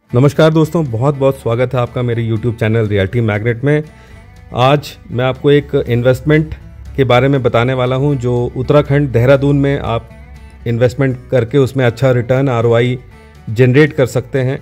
नमस्कार दोस्तों, बहुत बहुत स्वागत है आपका मेरे YouTube चैनल रियल्टी मैग्नेट में। आज मैं आपको एक इन्वेस्टमेंट के बारे में बताने वाला हूं जो उत्तराखंड देहरादून में आप इन्वेस्टमेंट करके उसमें अच्छा रिटर्न ROI जनरेट कर सकते हैं।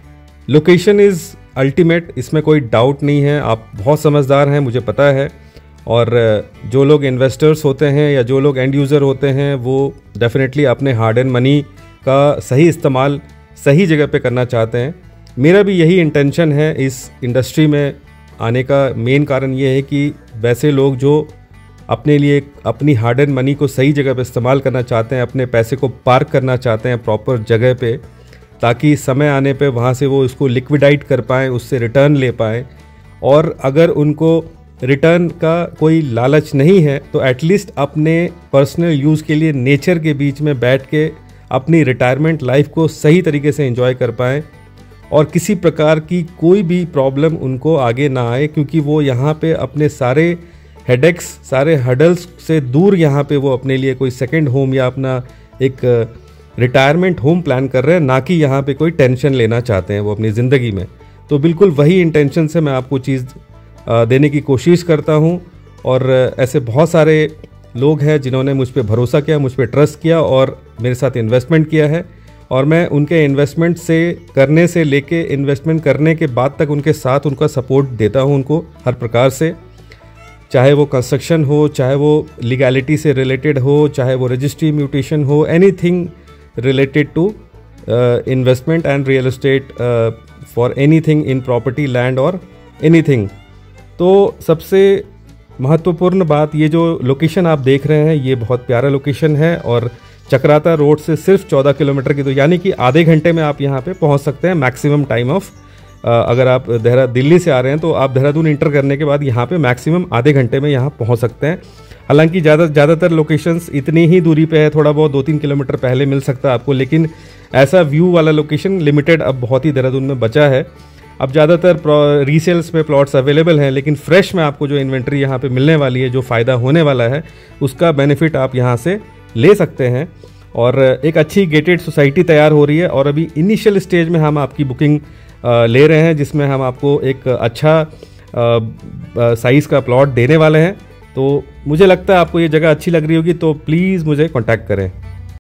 लोकेशन इज़ अल्टीमेट, इसमें कोई डाउट नहीं है। आप बहुत समझदार हैं, मुझे पता है। और जो लोग इन्वेस्टर्स होते हैं या जो लोग एंड यूज़र होते हैं वो डेफिनेटली अपने हार्ड एंड मनी का सही इस्तेमाल सही जगह पे करना चाहते हैं। मेरा भी यही इंटेंशन है इस इंडस्ट्री में आने का। मेन कारण ये है कि वैसे लोग जो अपने लिए अपनी हार्ड एंड मनी को सही जगह पे इस्तेमाल करना चाहते हैं, अपने पैसे को पार्क करना चाहते हैं प्रॉपर जगह पे, ताकि समय आने पे वहाँ से वो इसको लिक्विडाइट कर पाएँ, उससे रिटर्न ले पाएँ। और अगर उनको रिटर्न का कोई लालच नहीं है तो एटलीस्ट अपने पर्सनल यूज़ के लिए नेचर के बीच में बैठ के अपनी रिटायरमेंट लाइफ को सही तरीके से एंजॉय कर पाएँ और किसी प्रकार की कोई भी प्रॉब्लम उनको आगे ना आए, क्योंकि वो यहाँ पे अपने सारे हेडेक्स, सारे हडल्स से दूर यहाँ पे वो अपने लिए कोई सेकंड होम या अपना एक रिटायरमेंट होम प्लान कर रहे हैं, ना कि यहाँ पे कोई टेंशन लेना चाहते हैं वो अपनी ज़िंदगी में। तो बिल्कुल वही इंटेंशन से मैं आपको चीज़ देने की कोशिश करता हूँ। और ऐसे बहुत सारे लोग हैं जिन्होंने मुझ पर भरोसा किया, मुझ पर ट्रस्ट किया और मेरे साथ इन्वेस्टमेंट किया है। और मैं उनके इन्वेस्टमेंट से करने से लेके इन्वेस्टमेंट करने के बाद तक उनके साथ उनका सपोर्ट देता हूँ उनको हर प्रकार से, चाहे वो कंस्ट्रक्शन हो, चाहे वो लीगैलिटी से रिलेटेड हो, चाहे वो रजिस्ट्री म्यूटेशन हो, anything related to investment and real estate, for anything in property, land और एनीथिंग। तो सबसे महत्वपूर्ण बात, ये जो लोकेशन आप देख रहे हैं ये बहुत प्यारा लोकेशन है और चक्राता रोड से सिर्फ 14 किलोमीटर की, तो यानी कि आधे घंटे में आप यहाँ पे पहुँच सकते हैं मैक्सिमम टाइम ऑफ। अगर आप दिल्ली से आ रहे हैं तो आप देहरादून इंटर करने के बाद यहाँ पे मैक्सिमम आधे घंटे में यहाँ पहुँच सकते हैं। हालांकि ज़्यादातर लोकेशंस इतनी ही दूरी पे है, थोड़ा बहुत 2-3 किलोमीटर पहले मिल सकता है आपको, लेकिन ऐसा व्यू वाला लोकेशन लिमिटेड अब बहुत ही देहरादून में बचा है। अब ज़्यादातर रीसेल्स में प्लॉट्स अवेलेबल हैं, लेकिन फ्रेश में आपको जो इन्वेंट्री यहाँ पे मिलने वाली है, जो फ़ायदा होने वाला है, उसका बेनिफिट आप यहाँ से ले सकते हैं। और एक अच्छी गेटेड सोसाइटी तैयार हो रही है और अभी इनिशियल स्टेज में हम आपकी बुकिंग ले रहे हैं, जिसमें हम आपको एक अच्छा साइज़ का प्लॉट देने वाले हैं। तो मुझे लगता है आपको ये जगह अच्छी लग रही होगी, तो प्लीज़ मुझे कॉन्टैक्ट करें।